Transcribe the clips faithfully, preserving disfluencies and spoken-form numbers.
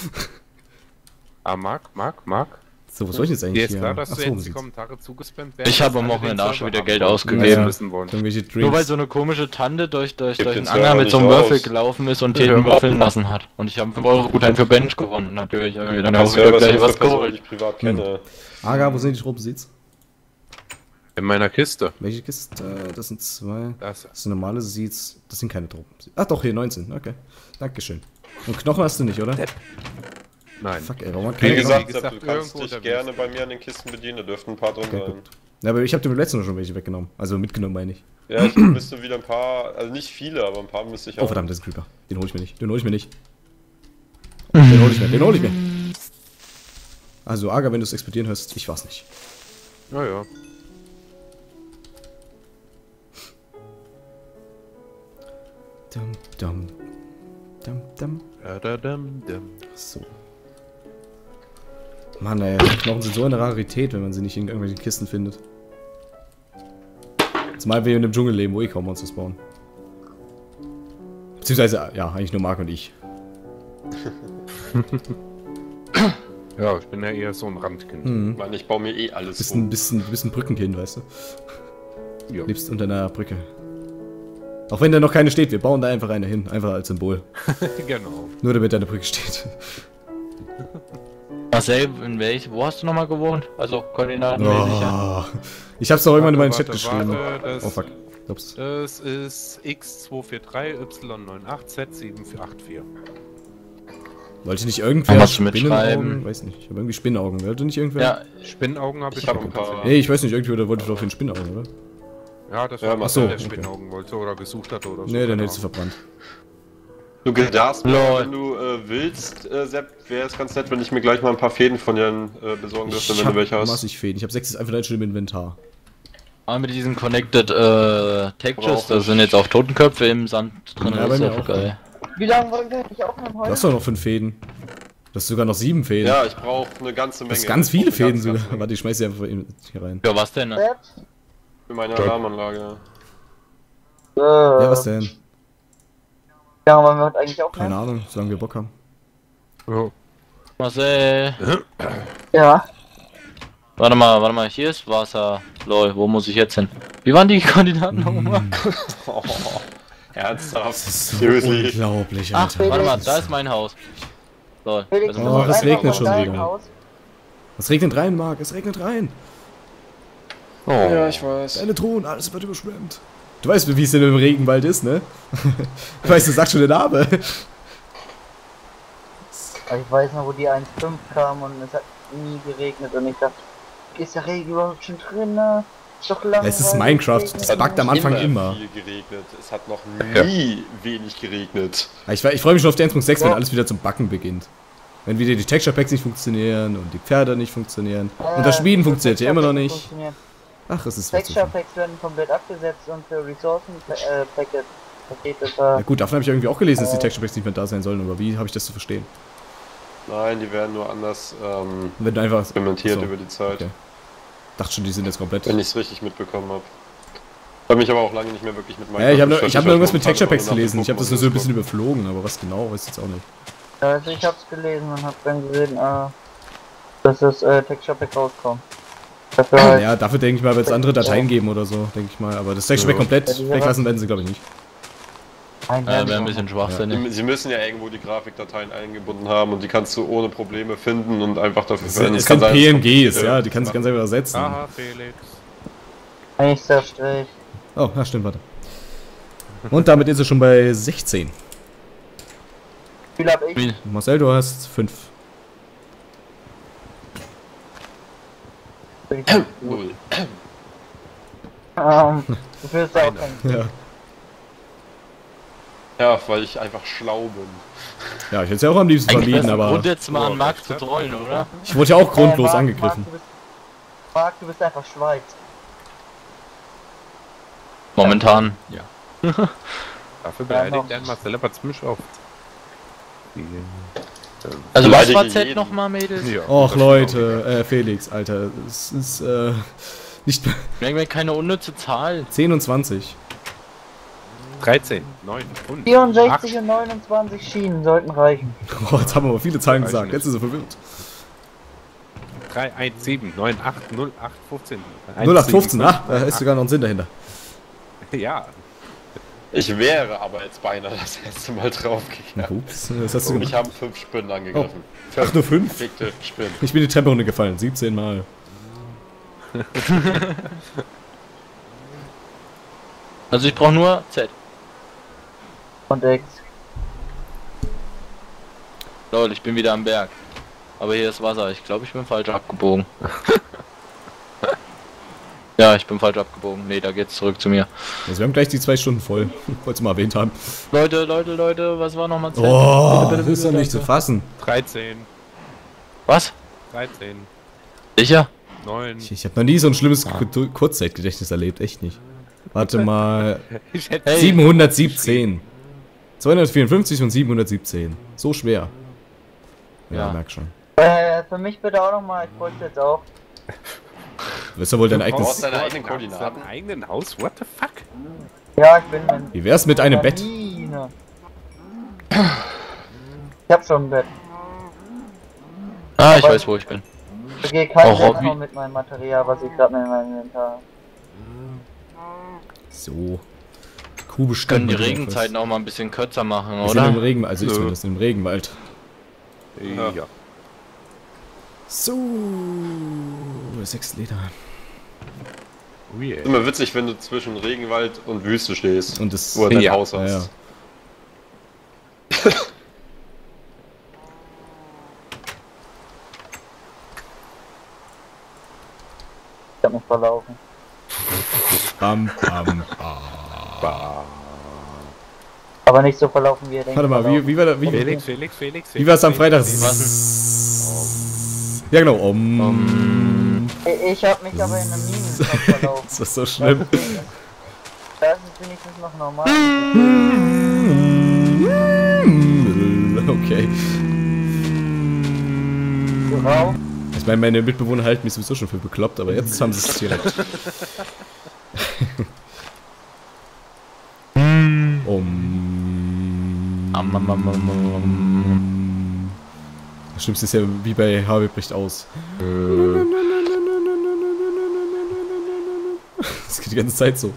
Ah, Marc, Marc, Marc. So, was soll ich jetzt eigentlich Dir ist hier? klar, dass Ach du so, jetzt die sieht's. Kommentare zugespammt werden. Ich habe am dass alle Wochenende den auch schon Server wieder Geld haben, ausgegeben. die Ja. wissen wollen. Irgendwelche Drinks. Nur weil so eine komische Tante durch, durch, Gib durch den den Anger Server mit so einem nicht Würfel aus. gelaufen ist und Ja. jeden würfeln lassen hat. Und ich habe fünf Euro Gutschein für Bench gewonnen, natürlich. Hab mir dann Der auch wieder Server ist gleich nur was für Personen, die geholt. ich privat kenne. Aga, wo sind die Stromseats? In meiner Kiste. Welche Kiste? Äh, Das sind zwei. Das. Das sind normale Seats. Das sind keine Truppen. Ach doch, hier neunzehn. Okay. Dankeschön. Und Knochen hast du nicht, oder? Nein. Fuck, ey, warum hat Wie keine gesagt, Wie gesagt, Sepp, du kannst irgendwo dich unterwegs. gerne bei mir an den Kisten bedienen, da dürften ein paar drin Okay, sein. gut. Ja, aber ich habe dir beim letzten Mal schon welche weggenommen. Also mitgenommen, meine ich. Ja, ich müsste wieder ein paar, also nicht viele, aber ein paar müsste ich Oh haben. verdammt, das ist ein Creeper. Den hol ich mir nicht. Den hol ich mir nicht. Den hol ich mir. Den hol ich mir. Also, Aga, wenn du es explodieren hörst, ich war's nicht. Ja, ja. Dum, dum. Dum, dum. Da, da, dum, dum. So. Mann, ey, Knochen sind so eine Rarität, wenn man sie nicht in irgendwelchen Kisten findet. Zumal wir in einem Dschungel leben, wo eh kaum Monster spawnen. Beziehungsweise, ja, eigentlich nur Marc und ich. Ja, ich bin ja eher so ein Randkind. Hm. Ich meine, ich baue mir eh alles Bist ein, um. bist, ein, bist ein Brückenkind, weißt du? Ja. Lebst unter einer Brücke. Auch wenn da noch keine steht, wir bauen da einfach eine hin. Einfach als Symbol. Genau. Nur damit da eine Brücke steht. Marcel, in welch, wo hast du nochmal gewohnt? Also koordinatenmäßig, ja. Oh. Ich hab's doch irgendwann in meinen Warte, Chat warte, geschrieben. warte, das- Oh fuck. Ups. Das ist X zwei vier drei Y neun acht Z sieben vier acht vier. Wollte nicht irgendwer Kannst du mitschreiben? Spinnenaugen? Weiß nicht. Ich habe irgendwie Spinnenaugen. Wollte nicht irgendwer? Ja, Spinnenaugen habe ich, Ich hab auch ein paar. Nee, ich weiß nicht. Irgendwer wollte doch den Spinnenaugen, oder? Ja, das Ja, war ach Marcel, so, der okay. Spinnenaugen wollte oder gesucht hat oder so. Nee, dann keine hättest du Ahnung. verbrannt. Du darfst mir, Lol. wenn du äh, willst, äh, Sepp, wäre es ganz nett, wenn ich mir gleich mal ein paar Fäden von dir äh, besorgen dürfte, Ich wenn hab du welche hast. massig Fäden. Ich habe sechs einfach schon im Inventar. aber mit diesen Connected äh, Textures, Brauch da ich. sind jetzt auch Totenköpfe im Sand drin. Ja, bei das ist mir ja auch. geil. Wie lange wollen wir nicht aufnehmen Du heute? hast doch noch fünf Fäden. Du hast sogar noch sieben Fäden. Ja, ich brauche eine ganze du Menge. hast ganz Ich brauch viele eine Fäden ganz, sogar. ganz Menge. Warte, ich schmeiß sie einfach in- hier rein. Ja, was denn? Ne? Selbst? Für meine Alarmanlage. Äh, Ja, was denn? Wie lange wollen wir heute eigentlich aufnehmen? Keine Ahnung, solange wir Bock haben. Ja. Marcel, Ja. warte mal, warte mal, hier ist Wasser. Lol, wo muss ich jetzt hin? Wie waren die Koordinaten nochmal? Oh, ernsthaft? Das ist so Seriously? unglaublich, Ach, Alter. warte mal, da ist mein Haus. Lol. Felix, das du ist Oh, musst es einfach regnet von schon deinem wieder. Haus- Es regnet rein, Marc, es regnet rein. oh. Ja, ich weiß. Deine Truhen, alles wird überschwemmt. Du weißt, wie es denn im Regenwald ist, ne? Du weißt, das sagt schon der Name. Also ich weiß noch, wo die eins Komma fünf kam und es hat nie geregnet und ich dachte, ist der Regen überhaupt schon drin? Ne? Ist doch lang. Es ist Minecraft, das buggt am Anfang immer. viel geregnet. Es hat noch nie wenig geregnet. Ich, ich freue mich schon auf die eins Punkt sechs, wenn Ja. alles wieder zum Backen beginnt. Wenn wieder die Texture Packs nicht funktionieren und die Pferde nicht funktionieren. Äh, Und das Schmieden funktioniert ja immer noch Texture nicht. Packs funktionieren. Ach, es ist Texture witzig. Packs werden komplett abgesetzt und für Ressourcen äh, Packet Pakete Ja ver... gut, davon habe ich irgendwie auch gelesen, dass die Äh. Texture Packs nicht mehr da sein sollen, aber wie habe ich das zu verstehen? Nein, die werden nur anders ähm, Wenn du einfach... implementiert Ach so. über die Zeit. Okay. Dachte schon, die sind jetzt komplett... Wenn ich es richtig mitbekommen habe. Ich habe mich aber auch lange nicht mehr wirklich mit Ja, ich habe nur, ich hab nur irgendwas mit beschäftigt, Texture Packs also nach dem gelesen. Ich habe das nur so ein bisschen Pokémon überflogen, aber was genau, weiß ich jetzt auch nicht. Also ich hab's gelesen und hab dann gesehen, äh, dass das äh, Texture Pack rauskommt. Dafür halt, Ja, dafür denke ich mal, wird es andere Dateien geben oder so, denke ich mal. Aber das Texture Pack Ja. komplett Ja, die weglassen werden sie, glaube ich, nicht. Nein, Ja, wäre ein bisschen schwachsinnig. Sie müssen ja irgendwo die Grafikdateien eingebunden haben und die kannst du ohne Probleme finden und einfach dafür Es verwenden. sind, es kann sind sein, P dass- N Gs, ja, die kannst du ganz einfach ersetzen. Aha, Felix. eigentlich sehr strich. Oh, ja, stimmt, warte. Und damit ist er schon bei sechzehn. Wie viel hab ich? Wie? Marcel, du hast fünf. Null. Ähm, du fühlst auch keinen. Ja. Ja, weil ich einfach schlau bin. Ja, ich hätte es ja auch am liebsten Eigentlich vermieden, wär's ein aber Grund jetzt mal an Markt zu trollen, oder? ich wurde ja auch grundlos Marc, angegriffen. Marc, du bist, Marc, du bist einfach Schweiz. Momentan. Ja. Dafür Ja, beleidigt noch. der Marcel aber ziemlich oft. Also was Beleidige war Z jeden. nochmal, Mädels? Ja, Och das Leute, äh, Felix, Alter, es ist, äh, nicht mehr Merken wir keine unnütze Zahl. zehn und zwanzig. dreizehn, neun und vierundsechzig und neunundzwanzig Schienen sollten reichen. Oh, jetzt haben wir aber viele Zahlen Weiß gesagt. nicht. Jetzt ist er verwirrt. drei, eins, sieben, neun, acht, null, acht, fünfzehn. null acht fünfzehn, ah, da ist sogar noch ein Sinn dahinter. Ja. Ich wäre aber jetzt beinahe das erste Mal draufgegangen. Ups, das hast du Und gemacht. mich haben fünf Spinnen angegriffen. Ach, nur fünf? Verfickte Spinnen. Ich bin die Treppe runtergefallen, siebzehn Mal. Also ich brauche nur Z. Und X. Lol, ich bin wieder am Berg. Aber hier ist Wasser. Ich glaube, ich bin falsch abgebogen. Ja, ich bin falsch abgebogen. Nee, da geht's zurück zu mir. Also wir haben gleich die zwei Stunden voll. Wollt's mal erwähnt haben. Leute, Leute, Leute, was war nochmal Z? Oh, Bitte, das bitte, ist doch bitte, nicht zu danke. fassen. dreizehn, Was? dreizehn, Sicher? neun. Ich, ich habe noch nie so ein schlimmes Kur- Kurzzeitgedächtnis erlebt, echt nicht. Warte mal. Ich hätte Hey. siebenhundertsiebzehn. zweihundertvierundfünfzig und siebenhundertsiebzehn. So schwer. Ja, Ja. merk schon. Äh, für mich bitte auch nochmal, ich wollte jetzt auch. Du wirst ja wohl dein Du eigenes. brauchst deine eigenen Koordinaten. Koordinaten. Deinem eigenen Haus? What the fuck? Ja, ich bin in Wie wär's mit einem Bett? Mine. Ich hab schon ein Bett. Ah, ich Aber- weiß, wo ich bin. Ich gehe kein Oh, Bett Hobby. noch mit meinem Material, was ich gerade in meinem Inventar habe. So. Kuh Können bestimmt. die Regenzeiten auch mal ein bisschen kürzer machen, Wir sind im oder? Regen, also ich Nö. zumindest im Regenwald. Ja. So. Sechs Liter. Oh yeah. Ist immer witzig, wenn du zwischen Regenwald und Wüste stehst. Und das. Wo du dein Ja. Haus Ja, hast. ja. Ich hab mich verlaufen. Bam, bam, bam. Bah. Aber nicht so verlaufen, wie ihr denkt. Warte mal, wie, wie war da, wie, Felix, Felix, Felix. wie war's am Freitag? Was? Ja genau, um. Ich, ich hab mich aber in einem Minenshop verlaufen. Das ist so schlimm. Das ist wenigstens noch normal. Okay. Rauf. Ich meine, meine Mitbewohner halten mich sowieso schon für bekloppt, aber jetzt haben sie es direkt. um. Am, am, am, am, am. Das Schlimmste ist ja wie bei Harvey bricht aus. Das geht die ganze Zeit so.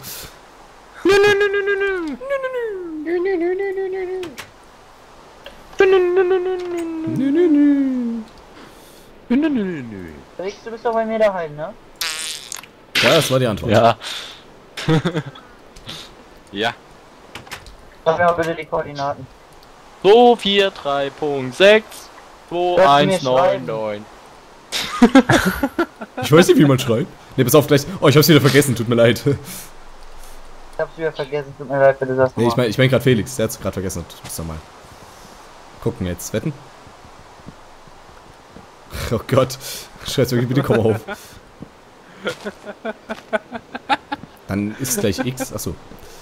Nö, nö, nö. Nö, nö, nö, nö. Felix, du bist doch bei mir daheim, ne? Ja, das war die Antwort. Ja. Ja. Sag mir mal bitte die Koordinaten. So, vier, drei, Punkt, sechs, zwei, Lass eins, mir neun, schreiben. neun. Ich weiß nicht, wie man schreibt. Ne, pass auf, gleich. Oh, ich hab's wieder vergessen, tut mir leid. Ich hab's wieder vergessen, tut mir leid, bitte sag's Nee, ich nochmal. mein, ich mein grad Felix, der hat's gerade vergessen. Muss doch mal. Gucken jetzt, wetten? Oh Gott. Scheiß wirklich, bitte komm auf. Dann ist gleich X, achso.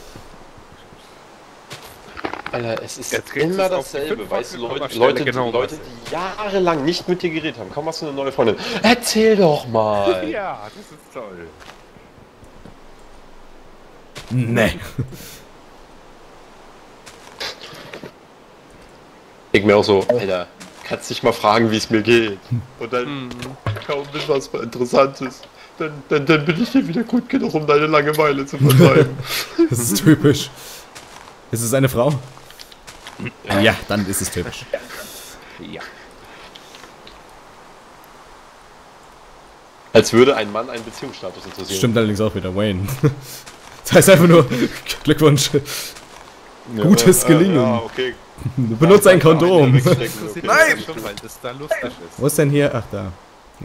Alter, es ist Jetzt kriegst immer du's auf die dasselbe, fünf weißt du, Leute, Kommastelle Leute, genau die, Leute, was. die jahrelang nicht mit dir geredet haben. Komm, hast du eine neue Freundin? Erzähl doch mal! Ja, das ist toll. Nee. Ich mir auch so, Alter, kannst dich mal fragen, wie es mir geht. Und dann, Mhm. kaum ist was Interessantes, dann, dann, dann bin ich dir wieder gut genug, um deine Langeweile zu vertreiben. Das ist typisch. Ist es eine Frau? Ja, dann ist es typisch. Ja. Als würde ein Mann einen Beziehungsstatus interessieren. Stimmt allerdings auch wieder, Wayne. Das heißt einfach nur Glückwunsch. Ja, Gutes äh, Gelingen. Ja, okay. Benutze ein Kondom. Das Okay. interessiert Nein! mich schon, weil das da lustig ist. Wo ist denn hier? Ach, da. Ja.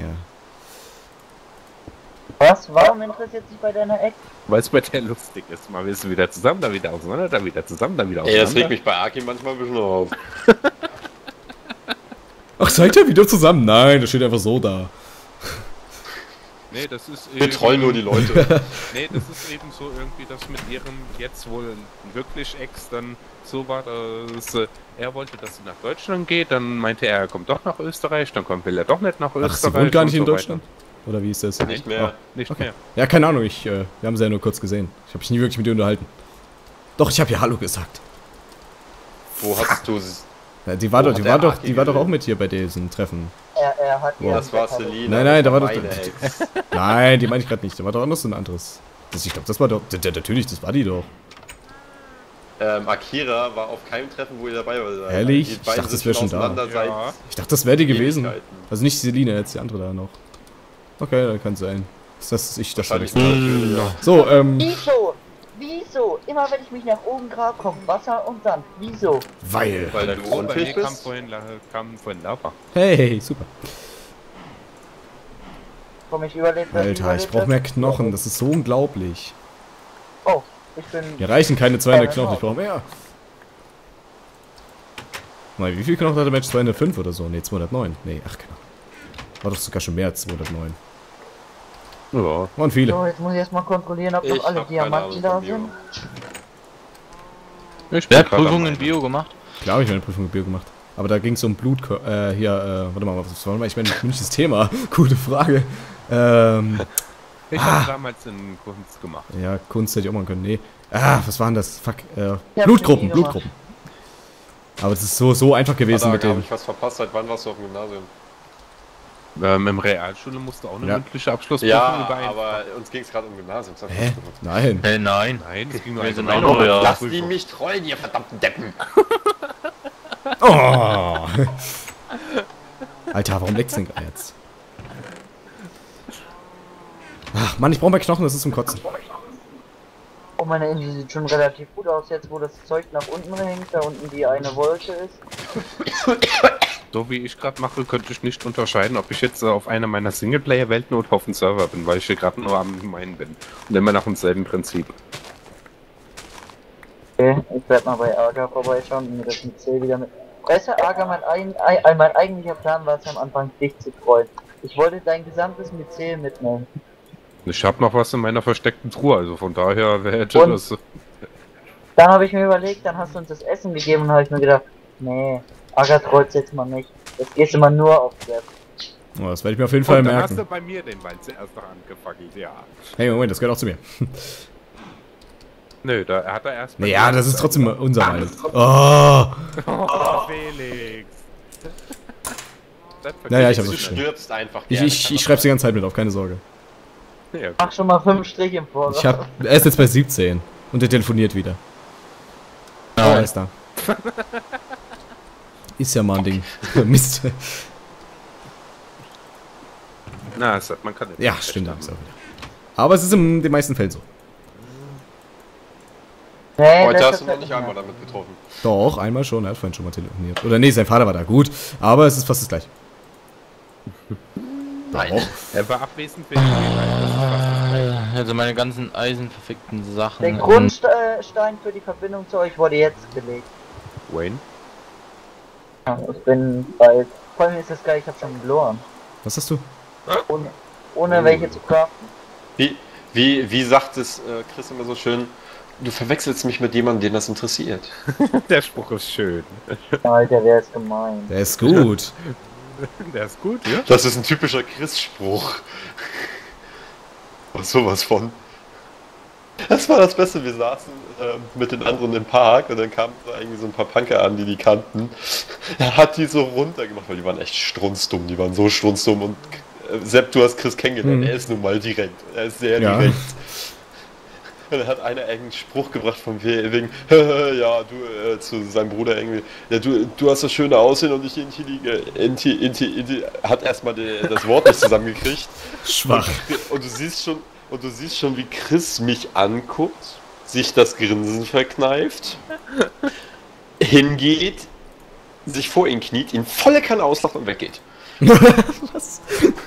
Was? Warum interessiert sich bei deiner Ex? Weil es bei der lustig ist. Mal bist du wieder zusammen, dann wieder auseinander, dann wieder zusammen, dann wieder Ey, auseinander. das regt mich bei Aki manchmal ein bisschen auf. Ach, seid ihr wieder zusammen? Nein, das steht einfach so da. Nee, das ist Wir trollen nur die Leute. Nee, das ist eben so irgendwie, dass mit ihrem jetzt wohl wirklich Ex dann so war, dass äh, er wollte, dass sie nach Deutschland geht, dann meinte er, er kommt doch nach Österreich, dann kommt, will er doch nicht nach Österreich. Ach, sie wohnt gar nicht und in so Deutschland? Oder wie ist das? Nicht mehr. weiter. Nicht Okay. mehr. Ja, keine Ahnung, ich, äh, wir haben sie ja nur kurz gesehen. Ich habe mich nie wirklich mit ihr unterhalten. Doch, ich habe ja Hallo gesagt. Wo hast du es? Ja, die war Wo doch, die hat war der doch, die war doch Aki auch mit hier bei diesem Treffen. Er, er hat Oh, ja Das war gesagt, hallo. Selina. Nein, nein, da war doch. meine Ex. Nein, die meine ich gerade nicht. Da war doch anders ein anderes. Das, ich glaube, das war doch. d- d- Natürlich, das war die doch. Ähm, Akira war auf keinem Treffen, wo ihr dabei war. Ehrlich? Die Ich beiden dachte, das sind wär schon da. auseinander seit Ja. Ich dachte, das wäre die gewesen. Ewigkeiten. Also nicht Selina, jetzt die andere da noch. Okay, dann kann es sein. Das ist ich das Wahrscheinlich verwechselt. natürlich, ja. So, ähm. Wieso? Wieso? Immer wenn ich mich nach oben grab, kommt Wasser und Sand. Wieso? Weil. Weil du Oh, bei mir unfähig kam bist. vorhin, La- kam vorhin Lava. Hey, super. Komm, ich überlebe. Alter, ich brauche mehr Knochen. Das ist so unglaublich. Oh, ich bin. Mir reichen keine zweihundert Äh, Knochen, ich brauche mehr. Mal, wie viel Knochen hat der Match? zweihundertfünf oder so? Ne, zweihundertneun. Ne, ach genau. War doch sogar schon mehr als zweihundertneun. Ja. Waren viele. So, jetzt muss ich erstmal kontrollieren, ob Ich noch alle hab keine Diamanten Ahnung da von Bio. sind. Ich Wer bin hat grad am Prüfungen in Einen. Bio gemacht? Klar habe ich meine Prüfung in Bio gemacht. Aber da ging es um Blut... Äh, hier, äh, warte mal, was war mal? Ich meine, münchliches Thema. Gute Frage. Ähm, Ich Ah. habe damals in Kunst gemacht. ja, Kunst hätte ich auch machen können. Nee. Ah, was war denn das? Fuck. Äh, Ja, Blutgruppen, hab ich nie Blutgruppen. Aber das ist so, so einfach gewesen Da mit habe dem... ich was verpasst. Seit wann warst du auf dem Gymnasium? Ähm, Im Realschule musste auch eine Ja. mündliche Abschlussprüfung Ja, über ein- aber uns ging es gerade um Gymnasium. Das hab ich Hä? nicht gewusst. Nein. Hey, nein. Nein, es ging nur Wir sind allgemein auch um ja. eine Lass die Prüfung. mich trollen, ihr verdammten Deppen! Oh. Alter, warum leckt's denn jetzt? Ach Mann, ich brauche mehr Knochen, das ist zum Kotzen. Oh, meine Insel sieht schon relativ gut aus, jetzt wo das Zeug nach unten hängt, da unten die eine Wolke ist. So wie ich gerade mache, könnte ich nicht unterscheiden, ob ich jetzt äh, auf einer meiner Singleplayer-Welten oder auf dem Server bin, weil ich hier gerade nur am meinen bin. Und immer nach demselben Prinzip. Okay, ich werde mal bei Arga vorbeischauen und mir das mit C wieder mit. Weißt du, Arga, mein, ein, ein, mein eigentlicher Plan war es am Anfang, dich zu freuen. Ich wollte dein gesamtes Myzel mitnehmen. Ich habe noch was in meiner versteckten Truhe, also von daher wäre das. Dann habe ich mir überlegt, dann hast du uns das Essen gegeben und habe ich mir gedacht, nee, Arga trollt jetzt mal nicht. Jetzt gehst du mal nur auf Web. Oh, das werde ich mir auf jeden Fall Und dann hast du merken. bei mir den Ball zuerst noch angefackelt, ja. Hey, Moment, das gehört auch zu mir. Nö, da hat er erst. bei Ja, mir das ist gesagt. trotzdem unser Wald. Oh. Oh, Felix. Das Ja, ja, ich vergesse hab's Du nicht schlimm. stirbst einfach Ich, gerne. ich, ich schreib's die ganze Zeit mit auf, keine Sorge. Ja, Mach schon mal fünf Striche im Voraus. Ich hab, er ist jetzt bei siebzehn. Und er telefoniert wieder. Oh, er ist da. Ist ja mal ein Ding. Mist. na, es hat, man kann nicht Ja, recht stimmt. haben. Ist auch wieder. Aber es ist in den meisten Fällen so. Nee, Heute das hast du ist noch halt nicht mehr. einmal damit getroffen. Doch, einmal schon. Er hat vorhin schon mal telefoniert. Oder nee, sein Vater war da. Gut. Aber es ist fast das gleiche. Nein. Er war abwesend für die Gelegenheit. Also meine ganzen eisenverfickten Sachen. Der Grundstein für die Verbindung zu euch wurde jetzt gelegt. Wayne? Ja, ich bin bald. Vor allem ist das geil, ich hab schon verloren. Was hast du? Ohne, ohne welche zu craften. Wie, wie, wie sagt es äh, Chris immer so schön, du verwechselst mich mit jemandem, den das interessiert. Der Spruch ist schön. Alter, der ist gemein. Der ist gut. Der ist gut, ja? Das ist ein typischer Chris-Spruch. Was sowas von. Das war das Beste, wir saßen äh, mit den anderen im Park und dann kamen da irgendwie so ein paar Punker an, die die kannten. Er hat die so runtergemacht, weil die waren echt strunzdumm, die waren so strunzdumm und äh, Sepp, du hast Chris kennengelernt, Mhm. er ist nun mal direkt, er ist sehr Ja. direkt. Und dann hat einer irgendeinen Spruch gebracht von wegen, ja, du, äh, zu seinem Bruder irgendwie, ja, du, du hast das schöne Aussehen und ich intellige, inti, inti, inti, hat erstmal die, das Wort nicht zusammengekriegt. Schwach. Und du siehst schon, und du siehst schon, wie Chris mich anguckt, sich das Grinsen verkneift, hingeht, sich vor ihn kniet, ihn volle Kanne auslacht und weggeht. Was?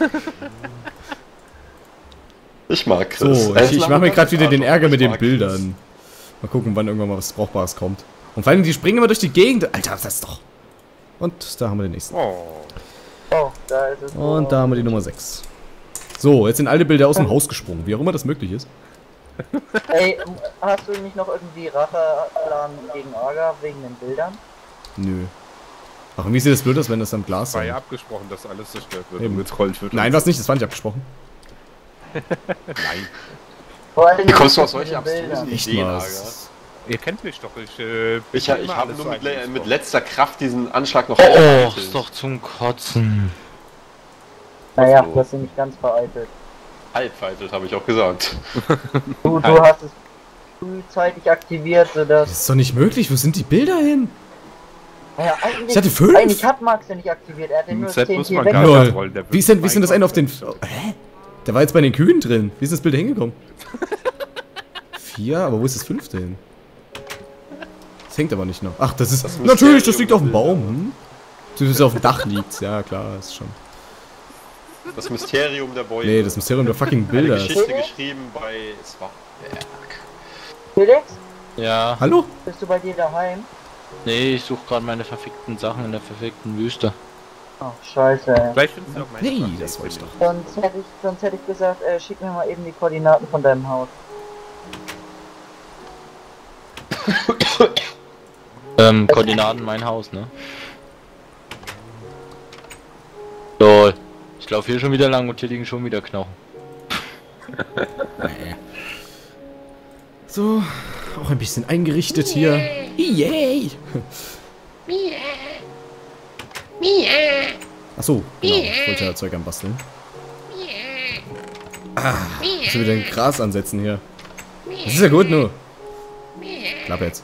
Ich mag Chris. So, Er ich, ist ich ein mache mir gerade wieder den Arschloch. Ärger mit Ich den mag Bildern. Mal gucken, wann irgendwann mal was Brauchbares kommt. Und vor allem, die springen immer durch die Gegend. Alter, das ist doch... Und da haben wir den nächsten. Oh. Oh, da ist es. Und da haben wir die Nummer sechs. So, jetzt sind alle Bilder aus dem Haus gesprungen, wie auch immer das möglich ist. Ey, hast du nicht noch irgendwie Racheplan gegen Arga wegen den Bildern? Nö. Ach, und wie sieht das blöd aus, wenn das am Glas War ja ist? abgesprochen, dass alles zerstört wird Eben. und getrollt wird. Nein, was nicht, das war nicht abgesprochen. Nein. Vor allem Wie kommst du auf mit solche den Bildern. abstrusen Echt Ideen, mal. Aga? Ihr kennt mich doch, ich äh, Ich, ich immer habe alles nur so mit, le eingebaut. mit letzter Kraft diesen Anschlag noch... Oh, vereitelt. ist doch zum Kotzen. Naja, so. du hast ihn nicht ganz vereitelt. Halb vereitelt, habe ich auch gesagt. Du, du hast es frühzeitig aktiviert, sodass... Das ist doch nicht möglich. Wo sind die Bilder hin? Ja, eigentlich, Ich hatte fünf. eigentlich hat Max ja nicht aktiviert, er hat den nur das Z muss T N T man weg. gar Lol. nicht rollen. der Wie ist denn, wie ist denn das eine auf den... Minecraft- Oh, hä? Der war jetzt bei den Kühen drin. Wie ist das Bild da hingekommen? Vier? Aber wo ist das fünfte hin? Das hängt aber nicht noch. Ach, das ist... Das natürlich, das liegt auf dem Mysterium Baum. Hm? Beziehungsweise auf dem Dach liegt. Ja, klar, ist schon... Das Mysterium der Bäume. Nee, das Mysterium der fucking Eine Bilder. Geschichte geschrieben bei Swartberg. Felix, Ja. Hallo? bist du bei dir daheim? Nee, ich suche gerade meine verfickten Sachen in der verfickten Wüste. Oh, scheiße, ey. Vielleicht findest du auch meine Nee, Updates das wollte ich finden. doch. Sonst hätte ich, sonst hätte ich gesagt, äh, schick mir mal eben die Koordinaten von deinem Haus. Ähm, Koordinaten mein Haus, ne? Lol. Ich laufe hier schon wieder lang und hier liegen schon wieder Knochen. So, auch ein bisschen eingerichtet hier. Yay! Achso, genau, ich wollte ja Zeug anbasteln. Ah, ich will wieder ein Gras ansetzen hier. Das ist ja gut, nur. Klappe jetzt.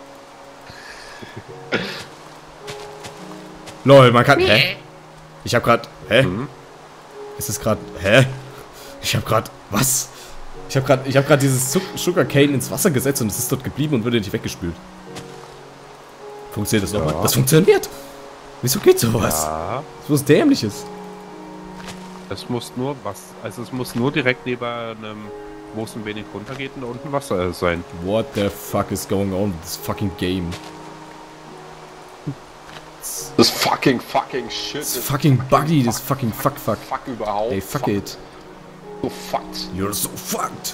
Lol, man kann. Hä? Ich hab grad. Hä? Mhm. Ist es grad. Hä? Ich hab grad. Was? Ich hab grad. Ich hab grad dieses Zuck- Sugarcane ins Wasser gesetzt und es ist dort geblieben und wurde nicht weggespült. Funktioniert das Ja. nochmal? Das funktioniert! Wieso geht sowas? Ja, Das ist was Dämliches. es muss nur was, also es muss nur direkt neben einem, wo es ein wenig runter geht und unten Wasser sein. What the fuck is going on with this fucking game? Das fucking fucking shit. This fucking buggy, this fucking fuck fuck. Fuck überhaupt. Ey, fuck it. So fucked. You're so fucked.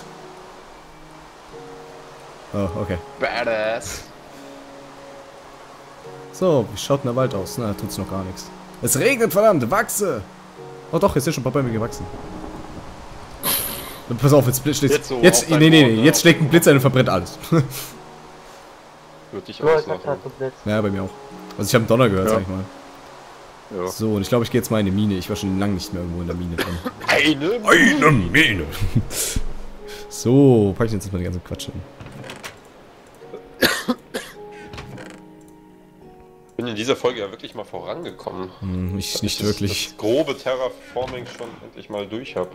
Oh, okay. Badass. So, wie schaut denn der Wald aus? Na, tut's noch gar nichts. Es regnet, verdammt, wachse! Oh doch, jetzt sind schon ein paar Bäume gewachsen. Und pass auf, jetzt schlägt... Jetzt so Jetzt, auf nee, deinen nee, Ohren, nee, ne? jetzt schlägt ein Blitz ein und verbrennt alles. Würde ich Lol, auch ich hab grad machen. so Blitz. Ja, bei mir auch. Also ich habe einen Donner gehört, Ja. sag ich mal. Ja. So, und ich glaube, ich gehe jetzt mal in eine Mine. Ich war schon lange nicht mehr irgendwo in der Mine drin. Eine Eine Mine! So, pack ich jetzt mal den ganzen Quatsch hin. Ich bin in dieser Folge ja wirklich mal vorangekommen. Hm, ich nicht das, wirklich. Das grobe Terraforming schon endlich mal durch habe.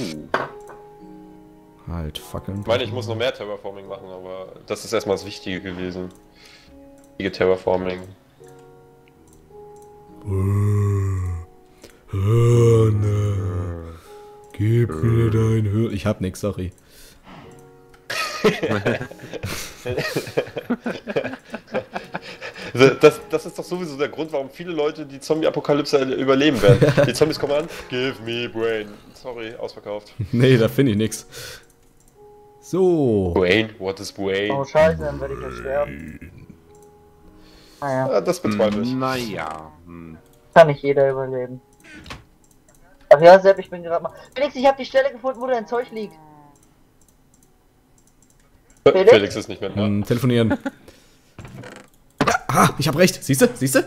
Oh. Halt, fackeln. Ich meine, ich muss noch mehr Terraforming machen, aber das ist erstmal das Wichtige gewesen. Wichtige Terraforming. Hörner, gib mir dein Hör... Ich hab nix, sorry. Das, das ist doch sowieso der Grund, warum viele Leute die Zombie-Apokalypse überleben werden. Die Zombies kommen an, give me brain. Sorry, ausverkauft. Nee, da finde ich nix. So. Brain? What is brain? Oh scheiße, dann werde ich ja sterben. Naja, Ja, das bezweifle ich. Naja. Hm. kann nicht jeder überleben. Ach ja, Sepp, ich bin gerade mal... Felix, ich habe die Stelle gefunden, wo dein Zeug liegt. Felix? Felix ist nicht mehr da. Ähm, telefonieren. Ja, ah, ich hab recht. Siehste? Siehste?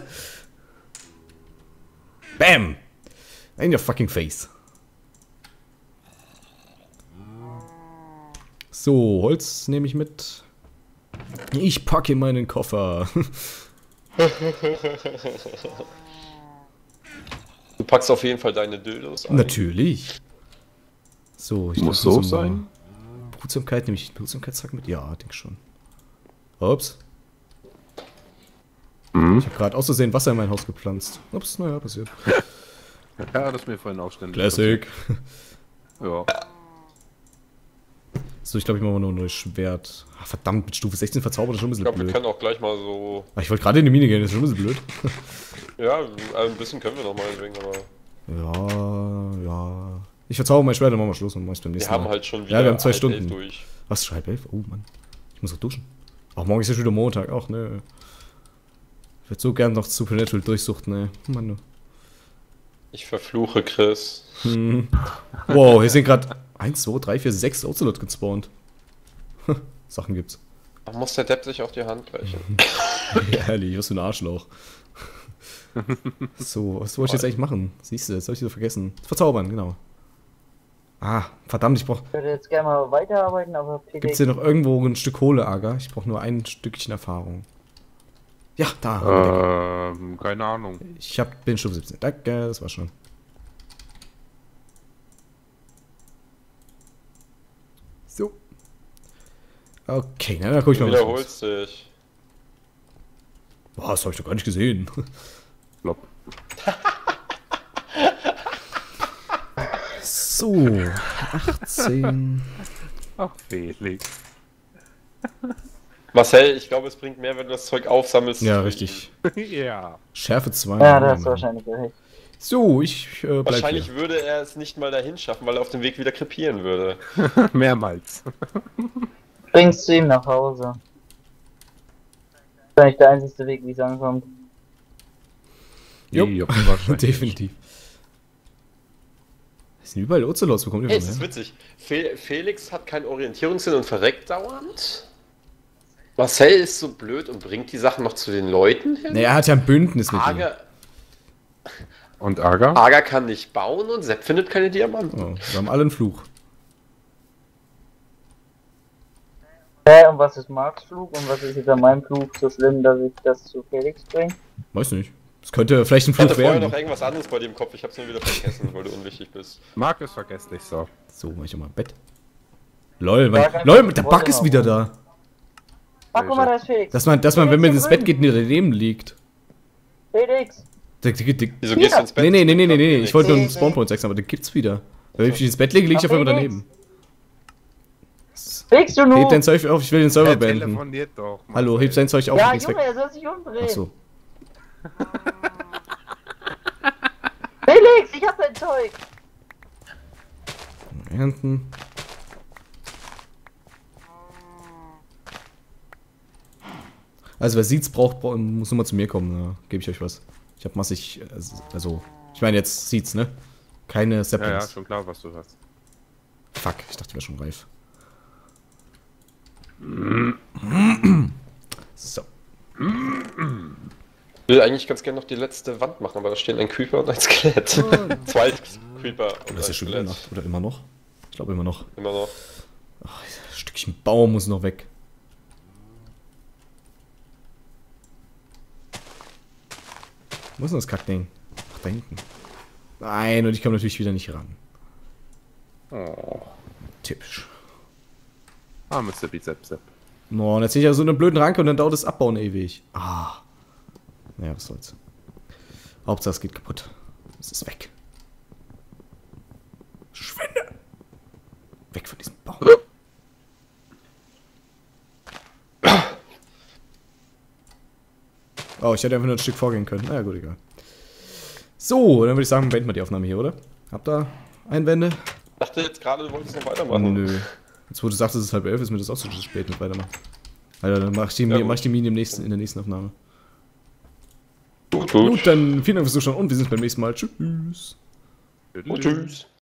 Bam! In your fucking face. So, Holz nehme ich mit. Ich packe in meinen Koffer. Du packst auf jeden Fall deine Dildos ein. Natürlich. So, ich Muss glaub, so das ist mal- sein? Behutsamkeit, nehme ich Behutsamkeitssack mit? Ja, denk schon. Ups. Mhm. Ich habe gerade aus Versehen Wasser in mein Haus gepflanzt. Ups, naja, passiert. Ja, das ist mir vorhin auch ständig. Classic. Ja. So, ich glaube, ich mache mal nur ein neues Schwert. Ah, verdammt, mit Stufe sechzehn verzaubert ist schon ein Ich bisschen glaube, wir blöd. können auch gleich mal so. Ah, ich wollte gerade in die Mine gehen, das ist schon ein bisschen blöd. Ja, ein bisschen können wir noch mal wegen, aber Ja, ja. Ich verzauber mein Schwert, dann machen wir Schluss und machst beim wir nächsten haben Mal. halt schon wieder Ja, wir haben zwei halb elf Stunden. durch. Was, halb elf? Oh Mann. Ich muss noch duschen. Ach, morgen ist ja schon wieder Montag. Ach, ne. Ich würde so gern noch Supernatural durchsuchten, ne. Mann, du. Ich verfluche Chris. Hm. Wow, hier sind gerade eins, zwei, drei, vier, sechs Ocelot gespawnt. Sachen gibt's. Da muss der Depp sich auf die Hand brechen. Ja, ehrlich, was für ein Arschloch. So, was wollte ich jetzt eigentlich machen? Siehst du, das soll ich so vergessen. Verzaubern, genau. Ah, verdammt, ich brauch... Ich würde jetzt gerne mal weiterarbeiten, aber P D... Gibt's hier noch irgendwo ein Stück Kohle, Aga? Ich brauche nur ein Stückchen Erfahrung. Ja, da. haben wir den. Ähm, keine Ahnung. Ich hab, bin Stufe siebzehn. Danke, das war schon. So. Okay, na, dann guck ich Du mal, was los. wiederholst dich. Boah, das hab ich doch gar nicht gesehen. Flop. So, achtzehn. Ach, Felix. Marcel, ich glaube, es bringt mehr, wenn du das Zeug aufsammelst. Ja, richtig. Ja. Schärfe zwei. Ja, da hast du wahrscheinlich recht. So, ich äh, bleib Wahrscheinlich hier. würde er es nicht mal dahin schaffen, weil er auf dem Weg wieder krepieren würde. Mehrmals. Bringst du ihn nach Hause. Das ist eigentlich der einzige Weg, wie es ankommt. Jo, Jupp, wahrscheinlich. definitiv. Es sind überall Ozelots, wo kommt ihr Hey, von es ist her? witzig. Fe Felix hat keinen Orientierungssinn und verreckt dauernd. Marcel ist so blöd und bringt die Sachen noch zu den Leuten hin. Naja, er hat ja ein Bündnis mit ihm. Ager, Und Aga? Ager kann nicht bauen und Sepp findet keine Diamanten. Oh, wir haben alle einen Fluch. Hä, und was ist Marks Flug und was ist jetzt an meinem Flug so schlimm, dass ich das zu Felix bringe? Weiß nicht. Es könnte vielleicht ein Ich hatte Fluch vorher werden. noch irgendwas anderes bei dir im Kopf, ich hab's nur wieder vergessen, weil du unwichtig bist. Marc ist vergesslich, so. So, mach ich auch mal Bett. Lol, mein, Ja, kein lol, Problem. der Bug ist wieder da. Ach, guck mal, da ist Felix. Dass man, dass man, wenn man ins Bett geht, nicht daneben liegt. Felix! Der, der, der, Wieso gehst du ins Bett? nee, nee, nee, nee, nee, nee. Ich wollte nur einen Nee, Spawnpoint sechs, aber den gibt's wieder. Wenn ich ins Bett lege, liege ich Ach, auf einmal Felix. daneben. Felix, du Heb nur! dein Zeug auf, ich will den Server Er beenden. telefoniert doch. Hallo, heb sein Zeug auf Ja, und geh's Junge, weg. er soll sich umdrehen. Achso. Felix, ich hab dein Zeug! Ernten. Also wer sieht's braucht, bra- muss nur mal zu mir kommen, da gebe ich euch was. Ich hab massig, äh, also, ich meine jetzt sieht's, ne? Keine Ja, ja, Saplings. schon klar, was du hast. Fuck, ich dachte, ich wäre schon reif. So. Ich will eigentlich ganz gerne noch die letzte Wand machen, aber da stehen ein Creeper und ein Skelett. Zwei Creeper und Das ist ja ein schon Skelett. Nacht, oder immer noch? Ich glaube immer noch. Immer noch. Ach, ein Stückchen Baum muss noch weg. Wo ist denn das Kackding? Ach, da hinten. Nein, und ich komme natürlich wieder nicht ran. Oh. Typisch. Ah, Mister Bizeps. No, und jetzt sehe ich ja so eine blöden Ranke und dann dauert das Abbauen ewig. Ah. Naja, was soll's. Hauptsache es geht kaputt. Es ist weg. Schwinde! Weg von diesem Baum. Oh, ich hätte einfach nur ein Stück vorgehen können. Na ja, gut, egal. So, dann würde ich sagen, beenden wir die Aufnahme hier, oder? Habt ihr Einwände? Ich dachte jetzt gerade, du wolltest noch weitermachen. Nö. Jetzt, wo du sagst, es ist halb elf, ist mir das auch zu spät mit weitermachen. Alter, dann mach ich die, Ja, mach ich die Mine im nächsten, in der nächsten Aufnahme. Gut, gut. Gut, dann vielen Dank fürs Zuschauen und wir sehen uns beim nächsten Mal. Tschüss. Gut, tschüss.